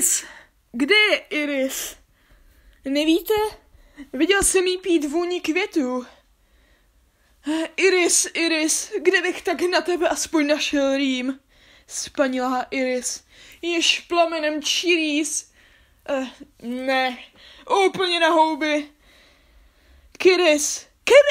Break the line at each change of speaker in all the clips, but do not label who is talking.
Iris! Kde je Iris? Nevíte? Viděl jsem jí pít vůni květů. Iris, kde bych tak na tebe aspoň našel rým? Spanilá Iris, jež plamenem čirís. Ne, úplně na houby. Kiris,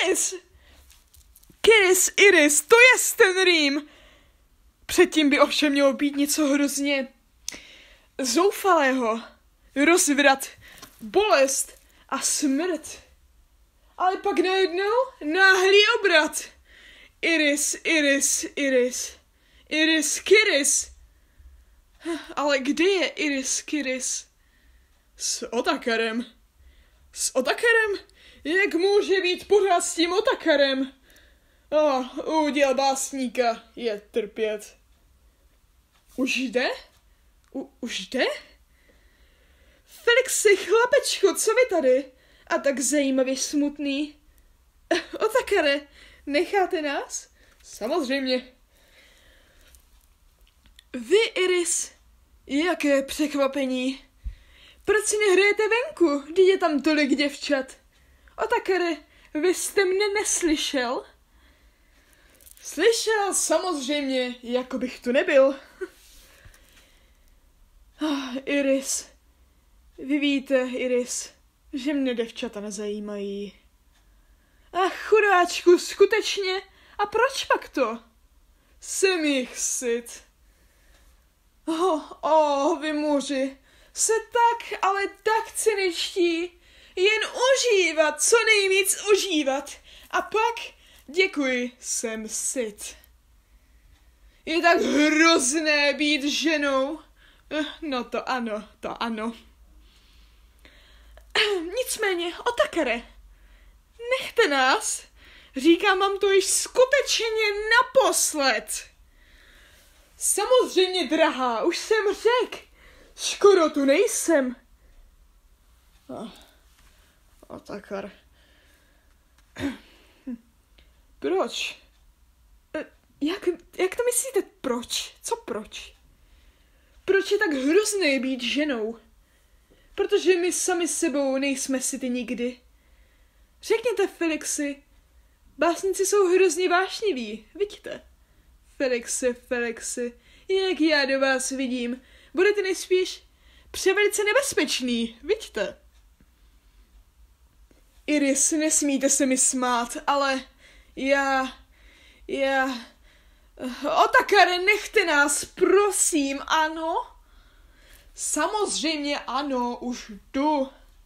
Iris, to je ten rým. Předtím by ovšem mělo být něco hrozně zoufalého. Rozvrat, bolest a smrt. Ale pak najednou náhlý obrat. Iris, Kiris. Ale kde je Iris, Kiris? S Otakarem. Jak může být pořád s tím Otakarem? Úděl básníka je trpět. Už jde? Už jde? Felixi, chlapečku, co vy tady? A tak zajímavě smutný. Otakare, necháte nás? Samozřejmě. Vy, Iris, jaké překvapení. Proč si nehrajete venku, když je tam tolik děvčat? Otakare, vy jste mne neslyšel? Slyšel, samozřejmě, jako bych tu nebyl. Iris, vy víte, Iris, že mne děvčata nezajímají. Ach, chudáčku, skutečně? A proč pak to? Jsem jich syt. Vy muži, se tak, ale tak cyničtí. Jen užívat, co nejvíc užívat. A pak, děkuji, jsem syt. Je tak hrozné být ženou. No to ano. Nicméně, Otakare, nechte nás. Říkám vám to již skutečně naposled. Samozřejmě, drahá, už jsem řekl. Skoro tu nejsem. Otakar. Proč? Jak to myslíte, proč? Co proč? Proč je tak hrozné být ženou? Protože my sami sebou nejsme si ty nikdy. Řekněte, Felixi, básníci jsou hrozně vášniví, vidíte? Felixi, jak já do vás vidím, budete nejspíš převelice nebezpečný, vidíte? Iris, nesmíte se mi smát, ale já... Otakare, nechte nás, prosím, ano? Samozřejmě ano, už jdu.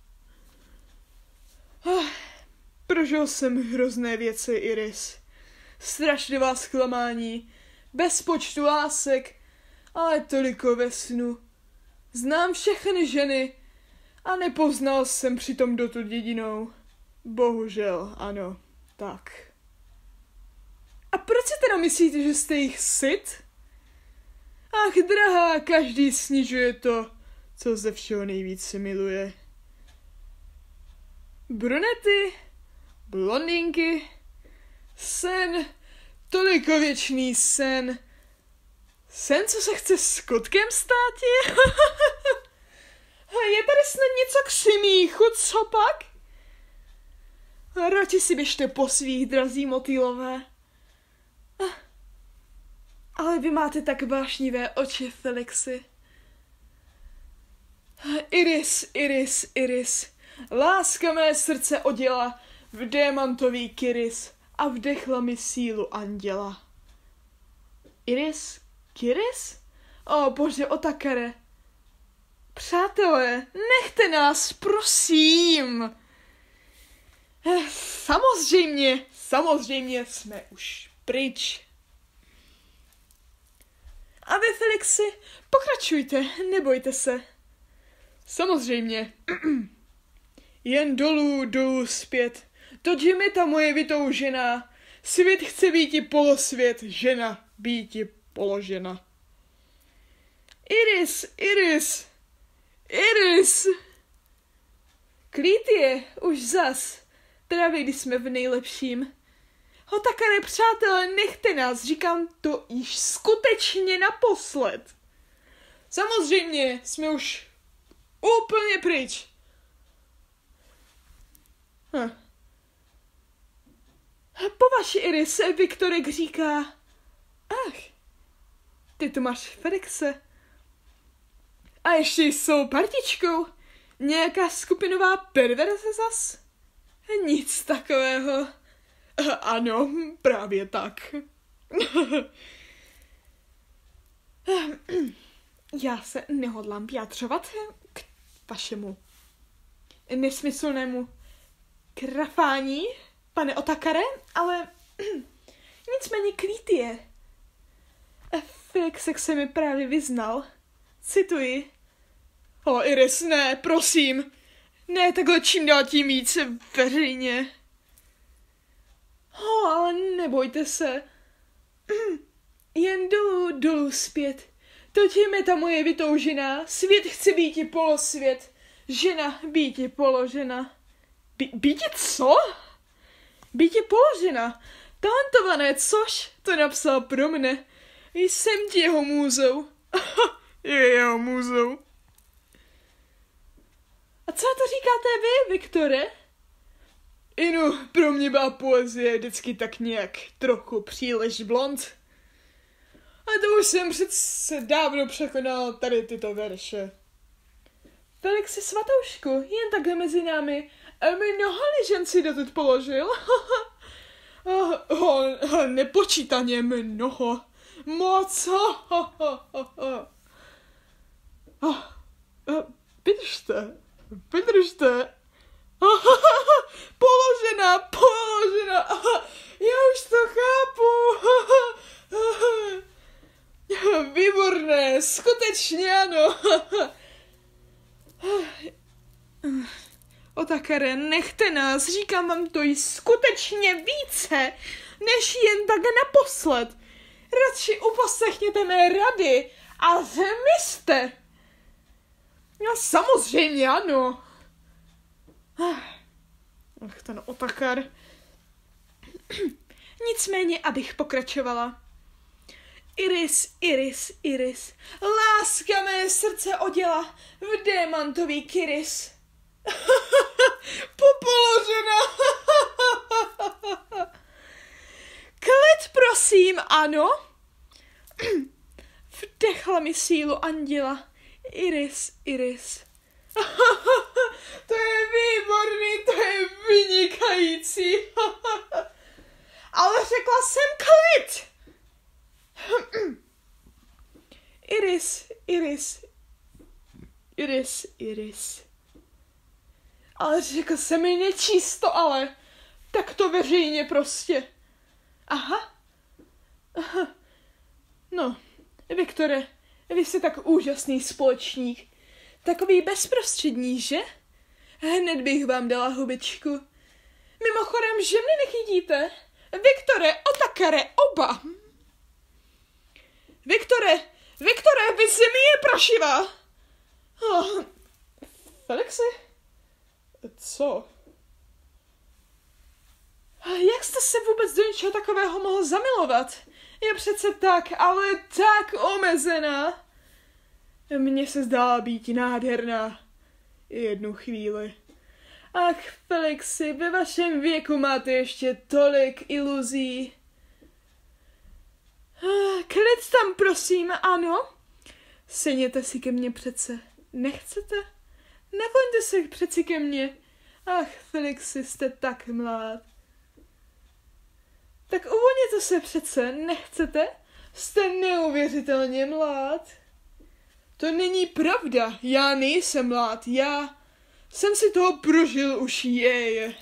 Prožil jsem hrozné věci, Iris. Strašlivá zklamání, bez počtu lásek, ale toliko ve snu. Znám všechny ženy a nepoznal jsem přitom dotud jedinou. Bohužel, ano, tak. A proč si teda myslíte, že jste jich syt? Ach, drahá, každý snižuje to, co ze všeho nejvíce miluje. Brunety, blondýnky, sen, toliko věčný sen. Sen, co se chce s kotkem stát? Je tady snad něco k smíchu, co pak? Radši si běžte po svých, drazí motýlové. Ale vy máte tak vášnivé oči, Felixi. Iris. Láska mé srdce oděla v démantový kiris a vdechla mi sílu anděla. Kiris? Bože, Otakare. Přátelé, nechte nás, prosím. Samozřejmě jsme už pryč. A vy, Felixi, pokračujte, nebojte se. Samozřejmě. Jen dolů zpět. To je ta moje vytoužená. Svět chce býti polosvět, žena býti položena. Iris. Klid je, už zas. Právě když jsme v nejlepším. Otakare, přátelé, nechte nás, říkám to již skutečně naposled. Samozřejmě, jsme už Úplně pryč. Po vaší Iris Viktorek říká, ach, ty to máš Felixe. A ještě jsou partičkou. Nějaká skupinová perverze zas? Nic takového. Ano, právě tak. Já se nehodlám vyjadřovat k vašemu nesmyslnému krafání, pane Otakare, ale nicméně klid je. Felixek se mi právě vyznal. Cituji. Iris, ne, prosím. Ne, takhle čím dál tím víc veřejně. Ale nebojte se. Jen dolů zpět. Toť je ta moje vytoužená. Svět chce býti polosvět. Žena býti položena. Býti co? Býti položena. Talentované, což? To napsal pro mne. Jsem ti jeho můzou. Je jeho můzou. A co to říkáte vy, Viktore? Inu, pro mě byla poezie vždycky tak nějak trochu příliš blond. A to už jsem přece dávno překonal tady tyto verše. Felixi Svatoušku, jen takhle mezi námi, mnoho ližen si dotud položil. Nepočítaně mnoho. Moc. Vydržte. Položena. Já už to chápu. Výborné, skutečně ano. Otakare, nechte nás, říkám vám to i skutečně více, než jen tak naposled. Radši uposlechněte mé rady a zmizte. No samozřejmě ano. Ach, ten Otakar. Nicméně, abych pokračovala. Iris, láska mé srdce oděla v démantový kyris. Popoložena. Klid, prosím, ano. Vdechla mi sílu anděla. Iris. To je výborný, to je vynikající. Ale řekla jsem klid. Iris. Ale řekl se mi nečisto, ale tak to veřejně prostě. Aha. No, Viktore, vy jste tak úžasný společník. Takový bezprostřední, že? Hned bych vám dala hubičku. Mimochodem, že mne nechytíte? Viktore, Otakare, oba. Viktore, vy si mi je prašivá. Felixi? Co? Jak jste se vůbec do něčeho takového mohl zamilovat? Je přece tak, ale tak omezená. Mně se zdála být nádherná. Jednu chvíli. Ach, Felixi, ve vašem věku máte ještě tolik iluzí. Klid tam, prosím, ano? Sedněte si ke mně přece. Nechcete? Nakloňte se přeci ke mně. Ach, Felixi, jste tak mlád. Tak uvolněte se přece, nechcete? Jste neuvěřitelně mlád. To není pravda, já nejsem mlád, já jsem si toho prožil už jej.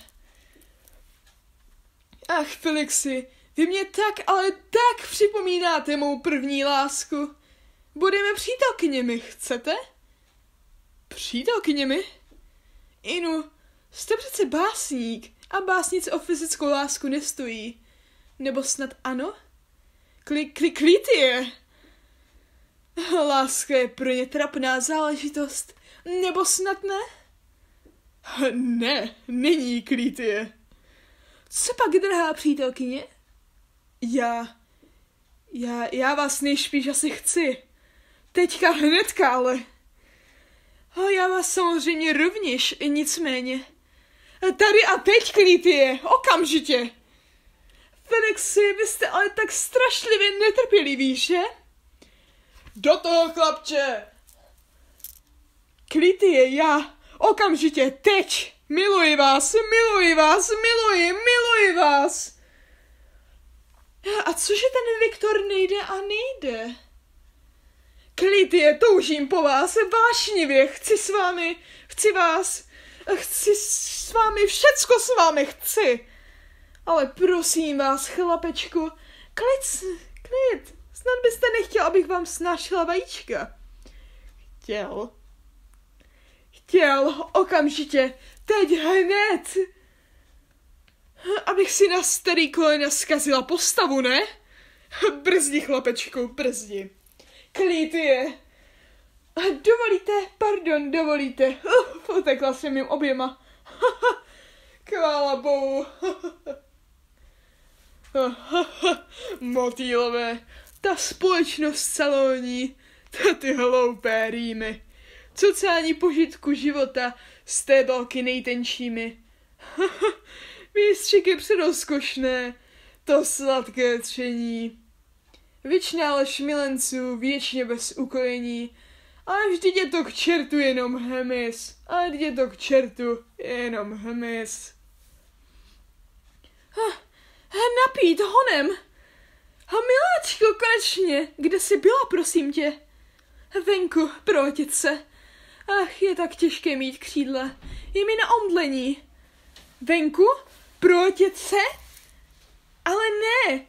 Ach, Felixi, vy mě tak, ale tak připomínáte mou první lásku. Budeme přítelkyněmi, chcete? Přítelkyněmi? Inu, jste přece básník a básnice o fyzickou lásku nestojí. Nebo snad ano? Klid je. Láska je pro ně trapná záležitost. Nebo snad ne? Ne, není klid je. Co pak, drahá přítelkyně? Já vás nejspíš asi chci. Teďka hnedka, ale... A já vás samozřejmě rovněž, nicméně. Tady a teď, Klítie, okamžitě. Felixi, vy jste ale tak strašlivě netrpělivý, že? Do toho, chlapče! Klítie, já, okamžitě, teď! Miluji vás, miluji vás, miluji vás! A cože ten Viktor nejde a nejde? Klítie, toužím po vás, vášnivě, chci s vámi, chci s vámi, všecko s vámi chci. Ale prosím vás, chlapečku, klid, snad byste nechtěl, abych vám snášela vajíčka. Chtěl, okamžitě, teď hned. Abych si na starý kolena zkazila postavu, ne? Brzdi, chlapečku, brzdi. Klítie. Dovolíte. Utekla jsem jim oběma. Chvála Bohu. Motýlové, ta společnost salóní, ty hloupé rýmy. Cucání požitku života z té balky nejtenčími. Výstřiky předoskošné, to sladké tření. Věčná lež milenců, věčně bez ukojení. Ale vždyť je to k čertu jenom hmyz. Napít honem. Miláčko, konečně, kde jsi byla, prosím tě? Venku, pro otce. Ach, je tak těžké mít křídla. Je mi na omdlení. Venku? Pro otce? Ale ne.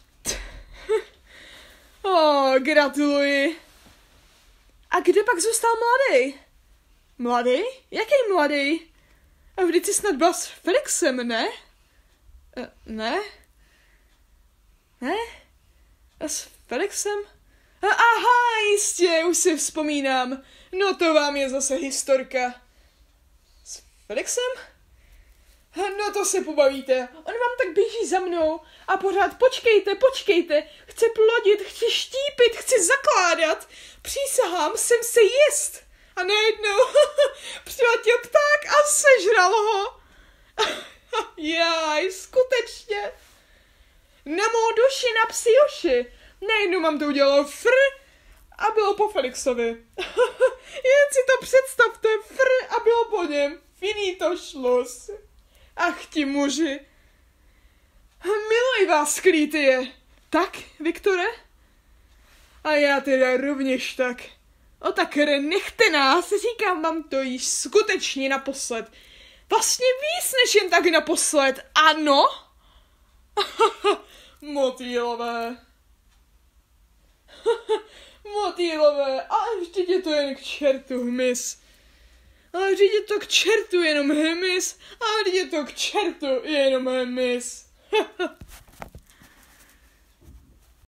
Gratuluji. A kde pak zůstal mladý? Mladý? Jaký mladý? A vždyť jsi snad byla s Felixem, ne? Ne? A s Felixem? Aha, jistě, už si vzpomínám. No to vám je zase historka. S Felixem? No to se pobavíte. On vám tak běží za mnou a pořád počkejte. Chci plodit, chci štípit, chci zakládat. Přísahám, jsem se jist. A najednou přiletěl pták a sežral ho. Jaj, skutečně. Na mou duši, na psi uši. Najednou mám to udělalo a bylo po Felixovi. Jen si to představte, a bylo po něm. Finito šlus. Ach ti muži. Miluji vás, Klítie. Tak, Viktore? A já teda rovněž tak. O tak nechte nás, říkám vám to již skutečně naposled. Vlastně víc než jen tak naposled, ano? Motýlové, ale vždyť je to jen k čertu hmyz. Ale vždyť je to k čertu jenom hmyz.